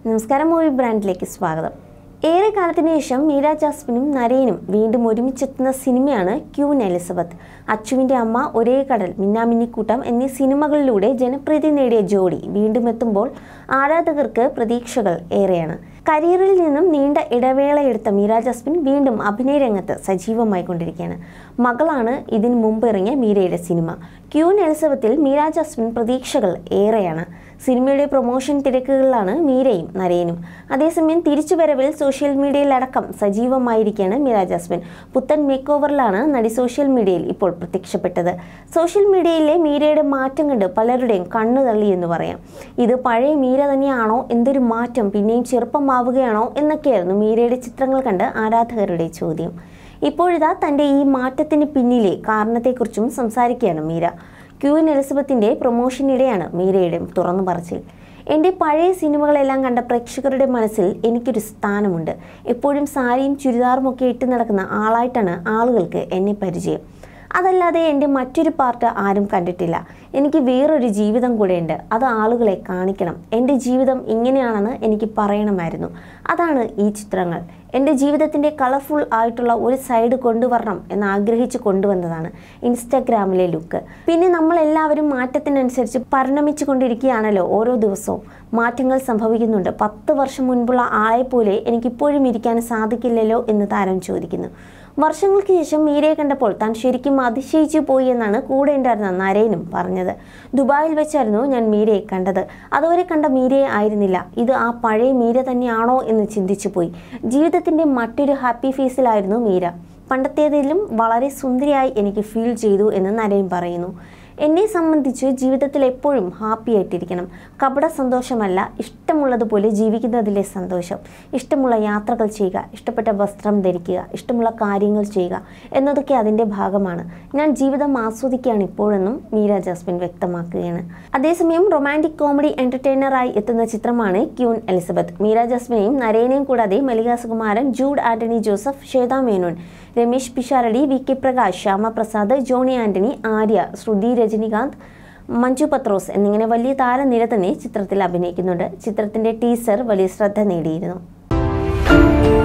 നമസ്കാരം, മൂവി ബ്രാൻഡിലേക്ക് സ്വാഗതം. ഏറെ കാലത്തിന് ശേഷം മീര ജാസ്മിനും നരേനും വീണ്ടും ഒരുമിച്ചെത്തുന്ന സിനിമയാണ് ക്യൂൻ എലിസബത്ത്. അച്ചുവിൻ്റെ അമ്മ, ഒരേ കടൽ, മിന്നാമിന്നിക്കൂട്ടം എന്നീ സിനിമകളിലൂടെ ജനപ്രീതി നേടിയ ജോഡി വീണ്ടും എത്തുമ്പോൾ ആരാധകർക്ക് പ്രതീക്ഷകൾ ഏറെയാണ്. കരിയറിൽ നിന്നും നീണ്ട ഇടവേളയെടുത്ത മീര ജാസ്മിൻ വീണ്ടും അഭിനയ രംഗത്ത് സജീവമായി കൊണ്ടിരിക്കുകയാണ്. മകളാണ് ഇതിനു മുമ്പ് ഇറങ്ങിയ മീരയുടെ സിനിമ. ക്യൂൻ എലിസബത്തിൽ മീര ജാസ്മിൻ പ്രതീക്ഷകൾ ഏറെയാണ്. സിനിമയുടെ പ്രൊമോഷൻ തിരക്കുകളിലാണ് മീരയും നരേനും. അതേസമയം തിരിച്ചുവരവിൽ സോഷ്യൽ മീഡിയയിലടക്കം സജീവമായിരിക്കുകയാണ് മീര ജാസ്മിൻ. പുത്തൻ മേക്ക് ഓവറിലാണ് നടി സോഷ്യൽ മീഡിയയിൽ ഇപ്പോൾ പ്രത്യക്ഷപ്പെട്ടത്. സോഷ്യൽ മീഡിയയിലെ മീരയുടെ മാറ്റം കണ്ട് പലരുടെയും കണ്ണു തള്ളി എന്ന് പറയാം. ഇത് പഴയ മീര തന്നെയാണോ, എന്തൊരു മാറ്റം, പിന്നെയും ചെറുപ്പമാവുകയാണോ എന്നൊക്കെയായിരുന്നു മീരയുടെ ചിത്രങ്ങൾ കണ്ട് ആരാധകരുടെ ചോദ്യം. ഇപ്പോഴിതാ തൻ്റെ ഈ മാറ്റത്തിന് പിന്നിലെ കാരണത്തെക്കുറിച്ചും സംസാരിക്കുകയാണ് മീര. ക്യൂൻ എലിസബത്തിൻ്റെ പ്രൊമോഷനിടെയാണ് മീരയുടെ തുറന്നു പറച്ചിൽ. എൻ്റെ പഴയ സിനിമകളെല്ലാം കണ്ട പ്രേക്ഷകരുടെ മനസ്സിൽ എനിക്കൊരു സ്ഥാനമുണ്ട്. എപ്പോഴും സാരിയും ചുരിദാറും ഒക്കെ ഇട്ട് നടക്കുന്ന ആളായിട്ടാണ് ആളുകൾക്ക് എന്നെ പരിചയം. അതല്ലാതെ എൻ്റെ മറ്റൊരു പാർട്ട് ആരും കണ്ടിട്ടില്ല. എനിക്ക് വേറൊരു ജീവിതം കൂടെയുണ്ട്. അത് ആളുകളെ കാണിക്കണം. എൻ്റെ ജീവിതം ഇങ്ങനെയാണെന്ന് എനിക്ക് പറയണമായിരുന്നു. അതാണ് ഈ ചിത്രങ്ങൾ. എൻ്റെ ജീവിതത്തിൻ്റെ കളർഫുൾ ആയിട്ടുള്ള ഒരു സൈഡ് കൊണ്ടുവരണം എന്ന് ആഗ്രഹിച്ച് കൊണ്ടുവന്നതാണ് ഇൻസ്റ്റാഗ്രാമിലെ ലുക്ക്. പിന്നെ നമ്മളെല്ലാവരും മാറ്റത്തിനനുസരിച്ച് പരിണമിച്ചു കൊണ്ടിരിക്കുകയാണല്ലോ. ഓരോ ദിവസവും മാറ്റങ്ങൾ സംഭവിക്കുന്നുണ്ട്. 10 വർഷം മുൻപുള്ള ആളെപ്പോലെ എനിക്കിപ്പോഴും ഇരിക്കാൻ സാധിക്കില്ലല്ലോ എന്ന് താരം ചോദിക്കുന്നു. വർഷങ്ങൾക്ക് ശേഷം മീരയെ കണ്ടപ്പോൾ താൻ ശരിക്കും അതിശയിച്ചു പോയി എന്നാണ് കൂടെ ഉണ്ടായിരുന്ന നരേനും പറഞ്ഞത്. ദുബായിൽ വെച്ചായിരുന്നു ഞാൻ മീരയെ കണ്ടത്. അതുവരെ കണ്ട മീരയെ ആയിരുന്നില്ല. ഇത് ആ പഴയ മീര തന്നെയാണോ എന്ന് ചിന്തിച്ചു പോയി. ജീവിതത്തിൻ്റെ മറ്റൊരു ഹാപ്പി ഫേസിലായിരുന്നു മീര. പണ്ടത്തേതിലും വളരെ സുന്ദരിയായി എനിക്ക് ഫീൽ ചെയ്തു എന്ന് നരേൻ പറയുന്നു. എന്നെ സംബന്ധിച്ച് ജീവിതത്തിൽ എപ്പോഴും ഹാപ്പി ആയിട്ടിരിക്കണം. കപട സന്തോഷമല്ല, ഇഷ്ടമുള്ളതുപോലെ ജീവിക്കുന്നതിലെ സന്തോഷം. ഇഷ്ടമുള്ള യാത്രകൾ ചെയ്യുക, ഇഷ്ടപ്പെട്ട വസ്ത്രം ധരിക്കുക, ഇഷ്ടമുള്ള കാര്യങ്ങൾ ചെയ്യുക എന്നതൊക്കെ അതിൻ്റെ ഭാഗമാണ്. ഞാൻ ജീവിതം ആസ്വദിക്കുകയാണ് ഇപ്പോഴെന്നും മീര ജാസ്മിൻ വ്യക്തമാക്കുകയാണ്. അതേസമയം റൊമാൻറ്റിക് കോമഡി എൻ്റർടൈനറായി എത്തുന്ന ചിത്രമാണ് ക്യൂൻ എലിസബത്ത്. മീര ജാസ്മിനെയും നരേനെയും കൂടാതെ മല്ലിക സുകുമാരൻ, ജൂഡ് ആൻ്റണി ജോസഫ്, ശ്വേത മേനോൻ, രമേശ് പിഷാരടി, വി കെ പ്രകാശ്, ശ്യാമപ്രസാദ്, ജോണി ആൻ്റണി, ആര്യ, ശ്രുതി, രജനികാന്ത്, മഞ്ജു പത്രോസ് എന്നിങ്ങനെ വലിയ താരനിര തന്നെ ചിത്രത്തിൽ അഭിനയിക്കുന്നുണ്ട്. ചിത്രത്തിൻ്റെ ടീസർ വലിയ ശ്രദ്ധ നേടിയിരുന്നു.